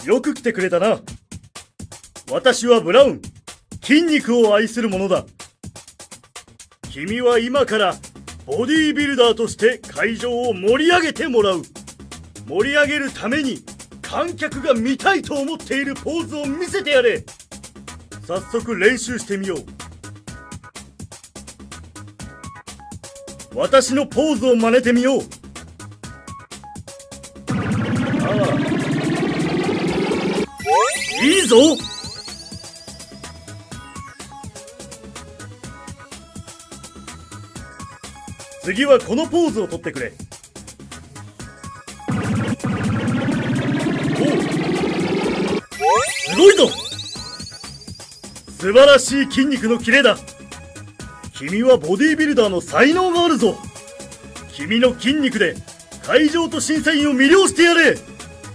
よく来てくれたな。私はブラウン。筋肉を愛する者だ。君は今からボディービルダーとして会場を盛り上げてもらう。盛り上げるために観客が見たいと思っているポーズを見せてやれ。早速練習してみよう。私のポーズを真似てみよう。いいぞ。次はこのポーズをとってくれ。おう、すごいぞ。素晴らしい筋肉のキレだ。君はボディービルダーの才能があるぞ。君の筋肉で会場と審査員を魅了してやれ。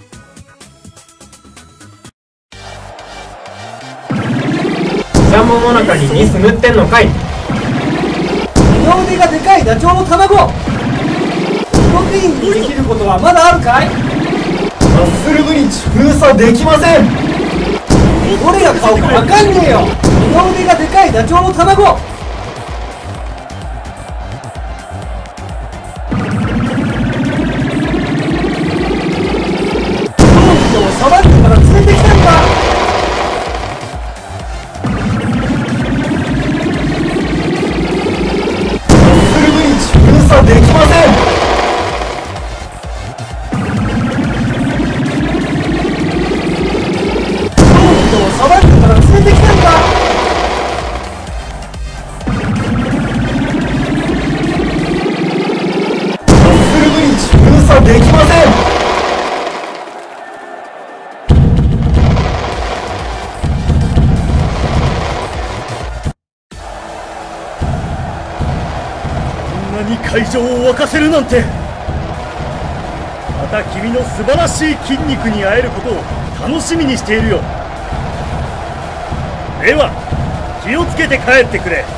ジャンボモナカにリス塗ってんのかい。 二の腕がでかいダチョウの卵。プロテインにできることはまだあるかい。 マッスルブリッジ封鎖できません。 どれが顔かわかんねえよ。二の腕がでかいダチョウの卵。サバンナから連れてきたんだ。 マッスルブリッジ封鎖できません。 サバンナから連れてきたんだ。 マッスルブリッジ封鎖できません。 会場を沸かせるなんて。また君の素晴らしい筋肉に会えることを楽しみにしているよ。では気をつけて帰ってくれ。